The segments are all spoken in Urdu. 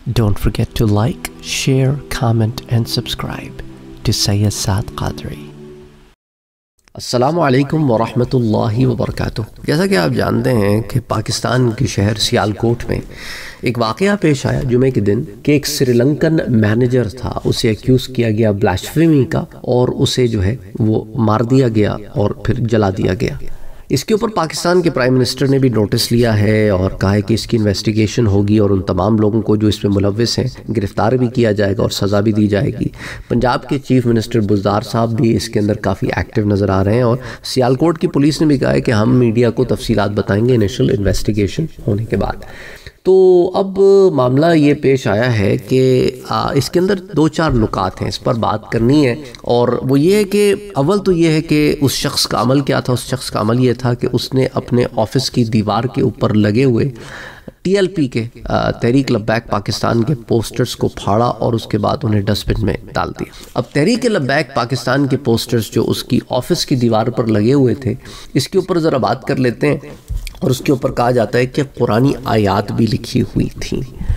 Don't forget to like, share, comment and subscribe to Sayyid Saad Qadri. السلام علیکم ورحمۃ اللہ وبرکاتہ۔ جیسا کہ آپ جانتے ہیں کہ پاکستان کے شہر سیالکوٹ میں ایک واقعہ پیش آیا جمعے کے دن کہ ایک سری لنکن مینیجر تھا، اسے ایکیوز کیا گیا بلاسفیمی کا اور اسے جو ہے وہ مار دیا گیا اور پھر جلا دیا گیا۔ اس کے اوپر پاکستان کے پرائم منسٹر نے بھی نوٹس لیا ہے اور کہا ہے کہ اس کی انویسٹیگیشن ہوگی اور ان تمام لوگوں کو جو اس میں ملوث ہیں گرفتار بھی کیا جائے گا اور سزا بھی دی جائے گی۔ پنجاب کے چیف منسٹر بزدار صاحب بھی اس کے اندر کافی ایکٹیو نظر آ رہے ہیں اور سیالکوٹ کی پولیس نے بھی کہا ہے کہ ہم میڈیا کو تفصیلات بتائیں گے انیشل انویسٹیگیشن ہونے کے بعد۔ تو اب معاملہ یہ پیش آیا ہے کہ اس کے اندر دو چار نکات ہیں، اس پر بات کرنی ہے، اور وہ یہ ہے کہ اول تو یہ ہے کہ اس شخص کا عمل کیا تھا۔ اس شخص کا عمل یہ تھا کہ اس نے اپنے آفس کی دیوار کے اوپر لگے ہوئے ٹی ایل پی کے تحریک لبیک پاکستان کے پوسٹرز کو پھاڑا اور اس کے بعد انہیں ڈسٹ بن میں ڈال دیا۔ اب تحریک لبیک پاکستان کے پوسٹرز جو اس کی آفس کی دیوار پر لگے ہوئے تھے، اس کے اوپر ذرا بات کر لیتے ہیں، اور اس کے اوپر کہا جاتا ہے کہ قرآنی آیات بھی لکھی ہوئی تھیں۔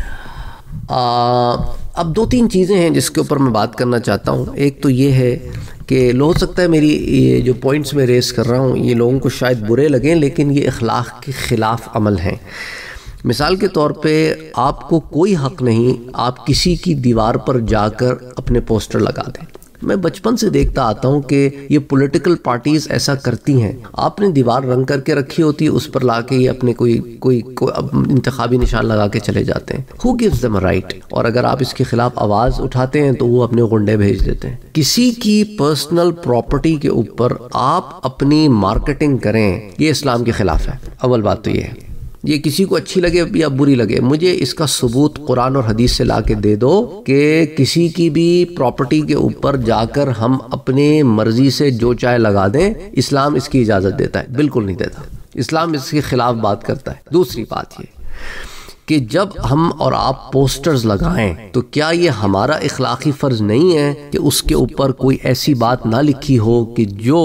اب دو تین چیزیں ہیں جس کے اوپر میں بات کرنا چاہتا ہوں۔ ایک تو یہ ہے کہ ہو سکتا ہے میری یہ جو پوائنٹس میں ریز کر رہا ہوں یہ لوگوں کو شاید برے لگیں، لیکن یہ اخلاق کے خلاف عمل ہیں۔ مثال کے طور پہ آپ کو کوئی حق نہیں آپ کسی کی دیوار پر جا کر اپنے پوسٹر لگا دیں۔ میں بچپن سے دیکھتا آتا ہوں کہ یہ پولیٹیکل پارٹیز ایسا کرتی ہیں، آپ نے دیوار رنگ کر کے رکھی ہوتی ہے، اس پر لا کے یہ اپنے کوئی انتخابی نشان لگا کے چلے جاتے ہیں۔ Who gives them a right؟ اور اگر آپ اس کے خلاف آواز اٹھاتے ہیں تو وہ اپنے غنڈے بھیج دیتے ہیں۔ کسی کی پرسنل پراپرٹی کے اوپر آپ اپنی مارکیٹنگ کریں، یہ اسلام کے خلاف ہے۔ اول بات تو یہ ہے، یہ کسی کو اچھی لگے یا بری لگے، مجھے اس کا ثبوت قرآن اور حدیث سے لا کے دے دو کہ کسی کی بھی پراپرٹی کے اوپر جا کر ہم اپنے مرضی سے جو چاہے لگا دیں۔ اسلام اس کی اجازت دیتا ہے؟ بالکل نہیں دیتا۔ اسلام اس کے خلاف بات کرتا ہے۔ دوسری بات یہ کہ جب ہم اور آپ پوسٹرز لگائیں تو کیا یہ ہمارا اخلاقی فرض نہیں ہے کہ اس کے اوپر کوئی ایسی بات نہ لکھی ہو کہ جو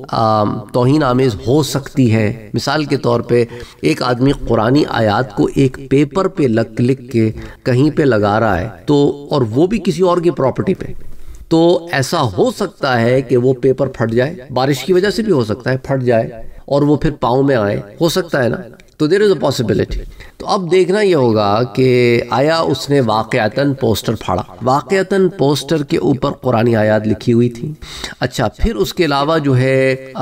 توہین آمیز ہو سکتی ہے؟ مثال کے طور پہ ایک آدمی قرآنی آیات کو ایک پیپر پہ لکھ کے کہیں پہ لگا رہا ہے تو، اور وہ بھی کسی اور کی پراپرٹی پہ، تو ایسا ہو سکتا ہے کہ وہ پیپر پھٹ جائے، بارش کی وجہ سے بھی ہو سکتا ہے پھٹ جائے اور وہ پھر پاؤں میں آئے، ہو سکتا ہے نا؟ تو دیر از اے پاسبلٹی۔ تو اب دیکھنا یہ ہوگا کہ آیا اس نے واقعتاً پوسٹر پھاڑا، واقعتاً پوسٹر کے اوپر قرآنی آیات لکھی ہوئی تھی۔ اچھا، پھر اس کے علاوہ جو ہے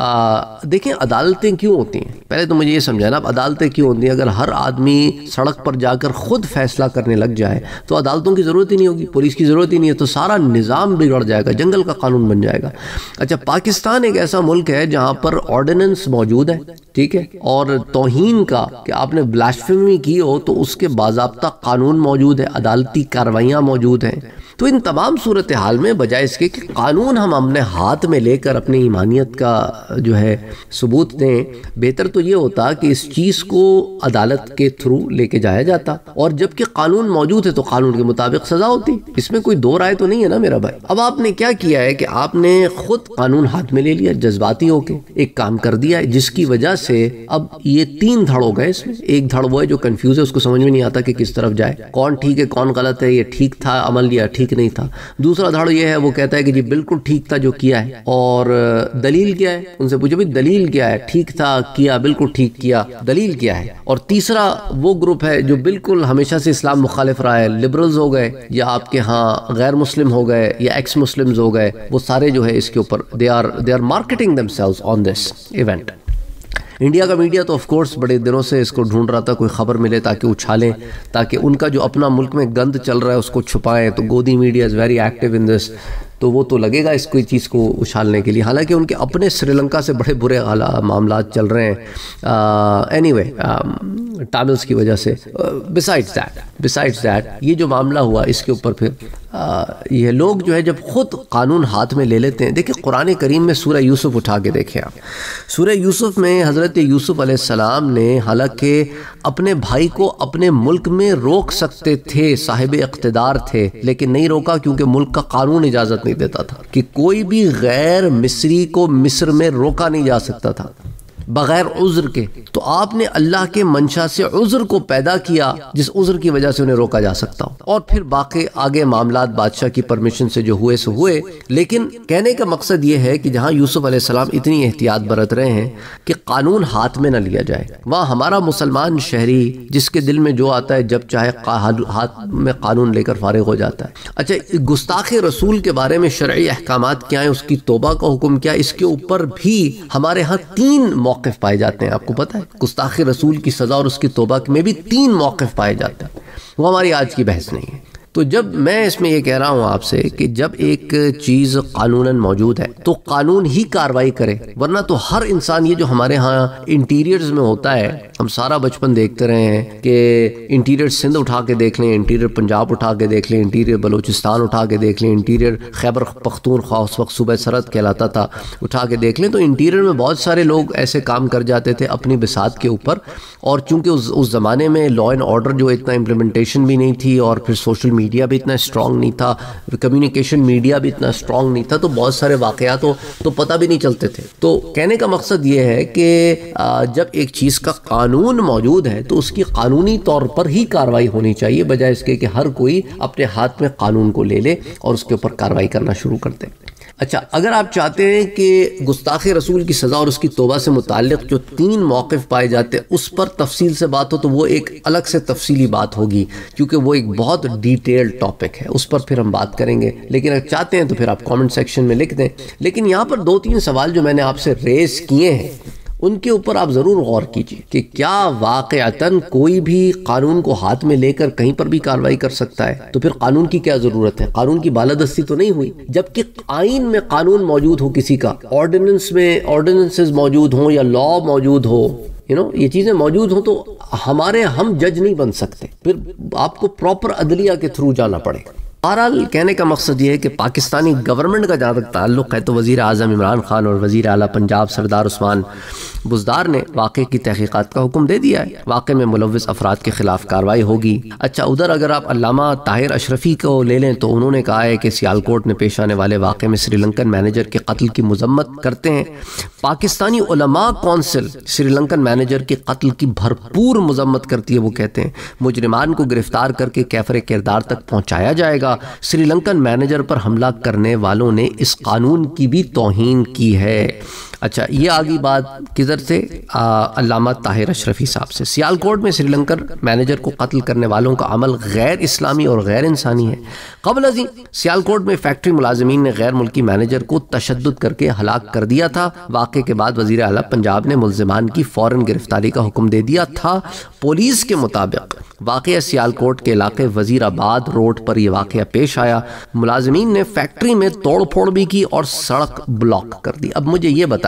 دیکھیں عدالتیں کیوں ہوتی ہیں؟ پہلے تو مجھے یہ سمجھانا اب عدالتیں کیوں ہوتی ہیں۔ اگر ہر آدمی سڑک پر جا کر خود فیصلہ کرنے لگ جائے تو عدالتوں کی ضرورت ہی نہیں ہوگی، پولیس کی ضرورت ہی نہیں ہے، تو سارا نظام بگڑ جائے گا، جنگل کا قانون بن جائے گا۔ اچھا، پاکستان ایک ایسا ملک ہے جہاں پر آرڈیننس موجود ہے، ٹھیک ہے، اور توہین کا کہ آپ نے بلاسفیمی کی ہو تو اس کے باضابطہ قانون موجود ہے، عدالتی کارروائیاں موجود ہیں۔ تو ان تمام صورتحال میں بجائے اس کے کہ قانون ہم اپنے ہاتھ میں لے کر اپنی ایمانیت کا جو ہے ثبوت دیں، بہتر تو یہ ہوتا کہ اس چیز کو عدالت کے تھرو لے کے جایا جاتا، اور جب کہ قانون موجود ہے تو قانون کے مطابق سزا ہوتی۔ اس میں کوئی دو رائے تو نہیں ہے نا میرا بھائی۔ اب آپ نے کیا کیا ہے کہ آپ نے خود قانون ہاتھ میں لے لیا، جذباتی ہو کے ایک کام کر دیا ہے، جس کی وجہ سے اب یہ تین دھڑ ہو گئے۔ اس میں ایک دھڑ وہ ہے جو کنفیوز ہے، اس کو سمجھ میں نہیں آتا کہ کس طرف جائے، کون ٹھیک ہے کون غلط ہے، یہ ٹھیک تھا عمل یا ٹھیک نہیں تھا۔ دوسرا دھڑ یہ ہے، وہ کہتا ہے کہ جی بالکل ٹھیک تھا جو کیا ہے، اور دلیل کیا ہے؟ ان سے پوچھو بھی دلیل کیا ہے، ٹھیک تھا کیا، بالکل ٹھیک کیا، دلیل کیا ہے؟ اور تیسرا وہ گروپ ہے جو بالکل ہمیشہ سے اسلام مخالف رہا ہے، لبرلز ہو گئے یا آپ کے ہاں غیر مسلم ہو گئے یا ایکس مسلمز ہو گئے، وہ سارے جو ہے اس کے اوپر they are marketing themselves on this event۔ India کا میڈیا تو آف کورس بڑے دنوں سے اس کو ڈھونڈ رہا تھا، کوئی خبر ملے تاکہ اچھالیں، تاکہ ان کا جو اپنا ملک میں گند چل رہا ہے اس کو چھپائیں۔ تو Godi media is very active in this, تو وہ تو لگے گا اس کوئی چیز کو اچھالنے کے لیے، حالانکہ ان کے اپنے سری لنکا سے بڑے برے معاملات چل رہے ہیں اینی وے ٹاملز کی وجہ سے۔ بسائڈز دیٹ یہ جو معاملہ ہوا اس کے اوپر پھر یہ لوگ جو ہے جب خود قانون ہاتھ میں لے لیتے ہیں۔ دیکھیں قرآن کریم میں سورہ یوسف اٹھا کے دیکھیں آپ، سورہ یوسف میں حضرت یوسف علیہ السلام نے حالانکہ اپنے بھائی کو اپنے ملک میں روک سکتے تھے، صاحب اقتدار تھے، لیکن نہیں روکا کیونکہ ملک کا قانون اجازت نہیں دیتا تھا کہ کوئی بھی غیر مصری کو مصر میں روکا نہیں جا سکتا تھا۔ بغیر عذر کے، تو آپ نے اللہ کے منشا سے عذر کو پیدا کیا جس عذر کی وجہ سے انہیں روکا جا سکتا ہو، اور پھر باقی آگے معاملات بادشاہ کی پرمیشن سے جو ہوئے سو ہوئے۔ لیکن کہنے کا مقصد یہ ہے کہ جہاں یوسف علیہ السلام اتنی احتیاط برت رہے ہیں کہ قانون ہاتھ میں نہ لیا جائے، وہاں ہمارا مسلمان شہری جس کے دل میں جو آتا ہے جب چاہے ہاتھ میں قانون لے کر فارغ ہو جاتا ہے۔ اچھا، گستاخ رسول کے بارے میں شرعی احکامات کیا ہیں، اس کی توبہ کا حکم کیا ہے، اس کے اوپر بھی ہمارے ہاں 3 موقف پائے جاتے ہیں۔ آپ کو پتہ ہے گستاخ رسول کی سزا اور اس کی توبہ میں بھی 3 موقف پائے جاتے ہیں، وہ ہماری آج کی بحث نہیں ہے۔ تو جب میں اس میں یہ کہہ رہا ہوں آپ سے کہ جب ایک چیز قانوناً موجود ہے تو قانون ہی کارروائی کرے، ورنہ تو ہر انسان، یہ جو ہمارے ہاں انٹیریئرز میں ہوتا ہے، ہم سارا بچپن دیکھتے رہے ہیں کہ انٹیریئر سندھ اٹھا کے دیکھ لیں، انٹیریئر پنجاب اٹھا کے دیکھ لیں، انٹیریئر بلوچستان اٹھا کے دیکھ لیں، انٹیریئر خیبر پختونخوا اس وقت صوبہ سرحد کہلاتا تھا اٹھا کے دیکھ لیں، تو انٹیریئر میں بہت سارے لوگ ایسے کام کر جاتے تھے اپنی بساط کے اوپر، اور چونکہ اس زمانے میں لا اینڈ آرڈر جو اتنا امپلیمنٹیشن بھی نہیں تھی، اور پھر سوشل میڈیا بھی اتنا اسٹرانگ نہیں تھا، کمیونیکیشن میڈیا بھی اتنا اسٹرانگ نہیں تھا، تو بہت سارے واقعات تو پتہ بھی نہیں چلتے تھے۔ تو کہنے کا مقصد یہ ہے کہ جب ایک چیز کا قانون موجود ہے تو اس کی قانونی طور پر ہی کارروائی ہونی چاہیے، بجائے اس کے کہ ہر کوئی اپنے ہاتھ میں قانون کو لے لے اور اس کے اوپر کارروائی کرنا شروع کر دے۔ اچھا، اگر آپ چاہتے ہیں کہ گستاخ رسول کی سزا اور اس کی توبہ سے متعلق جو 3 موقف پائے جاتے ہیں اس پر تفصیل سے بات ہو تو وہ ایک الگ سے تفصیلی بات ہوگی، کیونکہ وہ ایک بہت ڈیٹیلڈ ٹاپک ہے، اس پر پھر ہم بات کریں گے۔ لیکن اگر چاہتے ہیں تو پھر آپ کامنٹ سیکشن میں لکھ دیں۔ لیکن یہاں پر 2-3 سوال جو میں نے آپ سے ریز کیے ہیں ان کے اوپر آپ ضرور غور کیجئے کہ کیا واقعتاً کوئی بھی قانون کو ہاتھ میں لے کر کہیں پر بھی کارروائی کر سکتا ہے؟ تو پھر قانون کی کیا ضرورت ہے؟ قانون کی بالادستی تو نہیں ہوئی، جبکہ آئین میں قانون موجود ہو کسی کا، آرڈیننس میں آرڈیننسز موجود ہوں یا لا موجود ہو، یہ چیزیں موجود ہوں، تو ہم جج نہیں بن سکتے، پھر آپ کو پراپر عدلیہ کے تھرو جانا پڑے گا۔ بہرحال کہنے کا مقصد یہ ہے کہ پاکستانی گورنمنٹ کا جہاں تک تعلق ہے تو وزیر اعظم عمران خان اور وزیر اعلیٰ پنجاب سردار عثمان بزدار نے واقعے کی تحقیقات کا حکم دے دیا ہے، واقعے میں ملوث افراد کے خلاف کارروائی ہوگی۔ اچھا، ادھر اگر آپ علامہ طاہر اشرفی کو لے لیں تو انہوں نے کہا ہے کہ سیالکوٹ میں پیش آنے والے واقعے میں سری لنکن مینیجر کے قتل کی مذمت کرتے ہیں۔ پاکستانی علماء کونسل سری لنکن مینیجر کے قتل کی بھرپور مذمت کرتی ہے، وہ کہتے ہیں مجرمان کو گرفتار کر کے کیفر کردار تک پہنچایا جائے گا۔ سری لنکن مینیجر پر حملہ کرنے والوں نے اس قانون کی بھی توہین کی ہے۔ اچھا، یہ آگئی بات کدھر سے؟ علامہ طاہر اشرفی صاحب سے۔ سیالکوٹ میں سری لنکن مینیجر کو قتل کرنے والوں کا عمل غیر اسلامی اور غیر انسانی ہے۔ قبل ازیں سیالکوٹ میں فیکٹری ملازمین نے غیر ملکی مینیجر کو تشدد کر کے ہلاک کر دیا تھا۔ واقعے کے بعد وزیر اعلیٰ پنجاب نے ملزمان کی فوراً گرفتاری کا حکم دے دیا تھا۔ پولیس کے مطابق واقعہ سیالکوٹ کے علاقے وزیر آباد روڈ پر یہ واقعہ پیش آیا۔ ملازمین نے فیکٹری میں توڑ پھوڑ بھی کی اور سڑک بلاک کر دی۔ اب مجھے یہ بتائیں،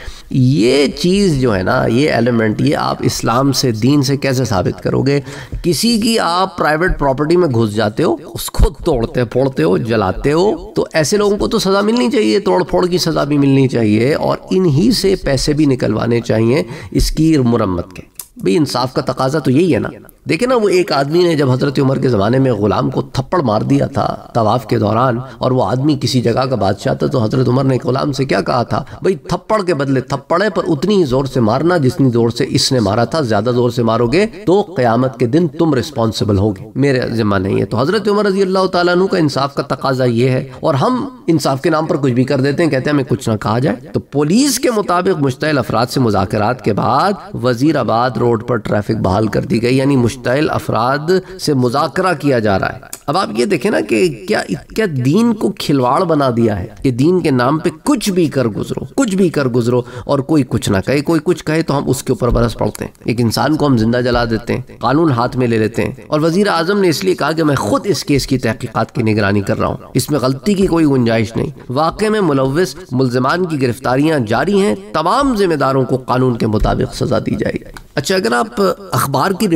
یہ چیز جو ہے نا، یہ ایلیمنٹ، یہ آپ اسلام سے، دین سے کیسے ثابت کرو گے؟ کسی کی آپ پرائیویٹ پراپرٹی میں گھس جاتے ہو، اس کو توڑتے پھوڑتے ہو، جلاتے ہو، تو ایسے لوگوں کو تو سزا ملنی چاہیے، توڑ پھوڑ کی سزا بھی ملنی چاہیے، اور انہی سے پیسے بھی نکلوانے چاہیے اس کی مرمت کے۔ بھئی انصاف کا تقاضا تو یہی ہے نا۔ دیکھیں نا، وہ ایک آدمی نے جب حضرت عمر کے زمانے میں غلام کو تھپڑ مار دیا تھا طواف کے دوران، اور وہ آدمی کسی جگہ کا بادشاہ تھا، تو حضرت عمر نے غلام سے کیا کہا تھا؟ بھئی تھپڑ کے بدلے تھپڑ ہے، پر اتنی ہی زور سے مارنا جتنی زور سے اس نے مارا تھا، زیادہ زور سے مارو گے تو قیامت کے دن تم رسپانسبل ہوگے، میرے ذمہ نہیں ہے۔ تو حضرت عمر رضی اللہ تعالیٰ عنہ کا انصاف کا تقاضا یہ ہے، اور ہم انصاف کے نام پر کچھ بھی کر دیتے ہیں، کہتے ہیں ہمیں کچھ نہ کہا جائے۔ تو پولیس کے مطابق مشتعل افراد سے مذاکرات کے بعد وزیر آباد روڈ پر ٹریفک بحال کر دی گئی، یعنی مشتعل افراد سے مذاکرہ کیا جا رہا ہے۔ اب آپ یہ دیکھیں نا کہ کیا دین کو کھلواڑ بنا دیا ہے کہ دین کے نام پہ کچھ بھی کر گزرو اور کوئی کچھ نہ کہے، کوئی کچھ کہے تو ہم اس کے اوپر برس پڑتے ہیں، ایک انسان کو ہم زندہ جلا دیتے ہیں، قانون ہاتھ میں لے لیتے ہیں۔ اور وزیر اعظم نے اس لیے کہا کہ میں خود اس کیس کی تحقیقات کی نگرانی کر رہا ہوں، اس میں غلطی کی کوئی گنجائش نہیں۔ واقعے میں ملوث ملزمان کی گرفتاریاں جاری ہیں، تمام ذمہ داروں کو قانون کے مطابق سزا دی جائے گی۔ اچھا، اگر آپ اخبار کی رپورٹس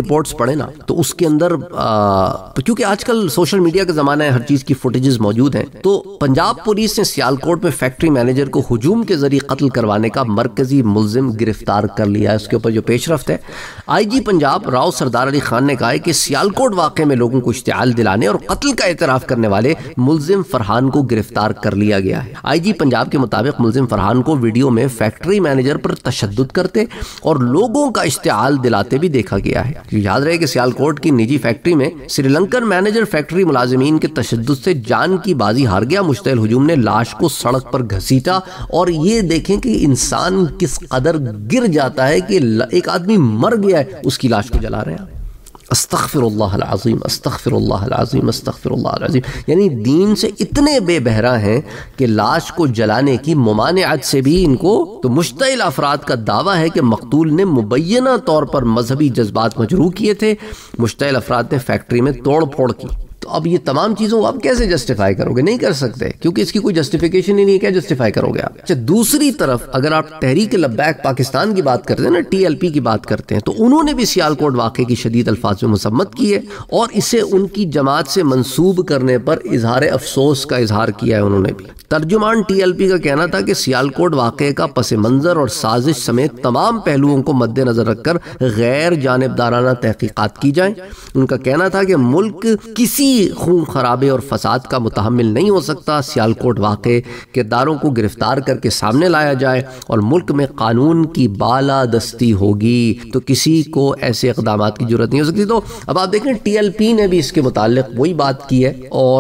پڑھیں نا تو اس کے اندر کیونکہ آج کل سوشل میڈیا کا زمانہ ہے، ہر چیز کی فوٹیجز موجود ہیں، تو پنجاب پولیس نے سیالکوٹ میں فیکٹری مینیجر کو ہجوم کے ذریعے قتل کروانے کا مرکزی ملزم گرفتار کر لیا ہے۔ اس کے اوپر جو پیش رفت ہے، آئی جی پنجاب راؤ سردار علی خان نے کہا ہے کہ سیالکوٹ واقعے میں لوگوں کو اشتعال دلانے اور قتل کا اعتراف کرنے والے ملزم فرحان کو گرفتار کر لیا گیا ہے۔ آئی جی پنجاب کے مطابق ملزم فرحان کو ویڈیو میں فیکٹری مینیجر پر تشدد کرتے اور لوگوں کا اشتعال دلاتے بھی دیکھا گیا ہے۔ یاد رہے کہ سیالکوٹ کی نجی فیکٹری میں سری لنکن مینیجر فیکٹری ملازمین کے تشدد سے جان کی بازی ہار گیا۔ مشتعل ہجوم نے لاش کو سڑک پر گھسیٹا، اور یہ دیکھیں کہ انسان کس قدر گر جاتا ہے کہ ایک آدمی مر گیا ہے، اس کی لاش کو جلا رہے ہیں۔ استغفر اللہ العظیم، استغفر اللہ العظیم، استغفر اللہ العظیم۔ یعنی دین سے اتنے بے بہرا ہیں کہ لاش کو جلانے کی ممانعت سے بھی ان کو، تو مشتعل افراد کا دعویٰ ہے کہ مقتول نے مبینہ طور پر مذہبی جذبات مجروح کیے تھے۔ مشتعل افراد نے فیکٹری میں توڑ پھوڑ کی۔ تو اب یہ تمام چیزوں کو آپ کیسے جسٹیفائی کرو گے؟ نہیں کر سکتے، کیونکہ اس کی کوئی جسٹیفیکیشن ہی نہیں ہے، کیا جسٹیفائی کرو گے آپ؟ اچھا، دوسری طرف اگر آپ تحریک لبیک پاکستان کی بات کرتے ہیں نا، ٹی ایل پی کی بات کرتے ہیں، تو انہوں نے بھی سیالکوٹ واقعے کی شدید الفاظ میں مذمت کی ہے اور اسے ان کی جماعت سے منسوب کرنے پر اظہار افسوس کا اظہار کیا ہے انہوں نے بھی۔ ترجمان ٹی ایل پی کا کہنا تھا کہ سیالکوٹ واقعے کا پس منظر اور سازش سمیت تمام پہلوؤں کو مد نظر رکھ کر غیر جانبدارانہ تحقیقات کی جائیں۔ ان کا کہنا تھا کہ ملک کسی خون خرابے اور فساد کا متحمل نہیں ہو سکتا۔ سیالکوٹ واقعے کرداروں کو گرفتار کر کے سامنے لایا جائے اور ملک میں قانون کی بالادستی ہوگی تو کسی کو ایسے اقدامات کی ضرورت نہیں ہو سکتی۔ تو اب آپ دیکھیں ٹی ایل پی نے بھی اس کے متعلق وہی بات کی ہے، اور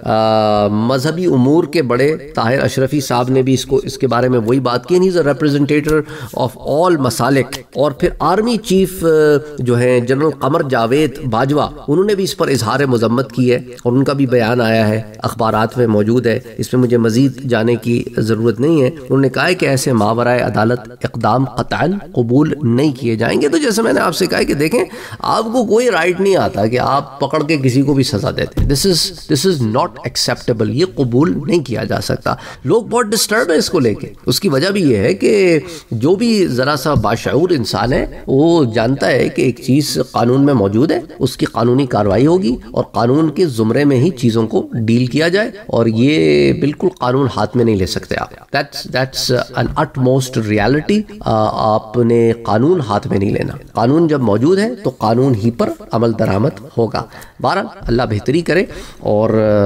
مذہبی امور کے بڑے طاہر اشرفی صاحب نے بھی اس کے بارے میں وہی بات کی۔ He's a representative of all مسالک۔ اور پھر آرمی چیف جو ہیں جنرل قمر جاوید باجوہ، انہوں نے بھی اس پر اظہار مذمت کی ہے اور ان کا بھی بیان آیا ہے، اخبارات میں موجود ہے، اس میں مجھے مزید جانے کی ضرورت نہیں ہے۔ انہوں نے کہا ہے کہ ایسے ماورائے عدالت اقدام قطعاً قبول نہیں کیے جائیں گے۔ تو جیسے میں نے آپ سے کہا کہ دیکھیں، آپ کو کوئی رائٹ نہیں آتا کہ آپ پکڑ کے کسی کو بھی سزا دیتے ہیں۔ This is not acceptable، یہ قبول نہیں کیا جا سکتا۔ لوگ بہت ڈسٹرب ہیں اس کو لے کے۔ اس کی وجہ بھی یہ ہے کہ جو بھی ذرا سا باشعور انسان ہے وہ جانتا ہے کہ ایک چیز قانون میں موجود ہے، اس کی قانونی کارروائی ہوگی اور قانون کے زمرے میں ہی چیزوں کو ڈیل کیا جائے، اور یہ بالکل قانون ہاتھ میں نہیں لے سکتے آپ۔ That's an utmost reality۔ آپ نے قانون ہاتھ میں نہیں لینا۔ قانون جب موجود ہے تو قانون ہی پر عمل درآمد ہوگا۔ بہرحال اللہ بہتری کرے، اور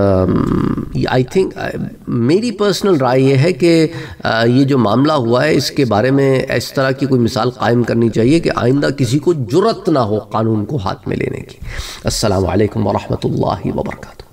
آئی تھنک میری پرسنل رائے یہ ہے کہ یہ جو معاملہ ہوا ہے اس کے بارے میں اس طرح کی کوئی مثال قائم کرنی چاہیے کہ آئندہ کسی کو جرأت نہ ہو قانون کو ہاتھ میں لینے کی۔ السلام علیکم ورحمۃ اللہ وبرکاتہ۔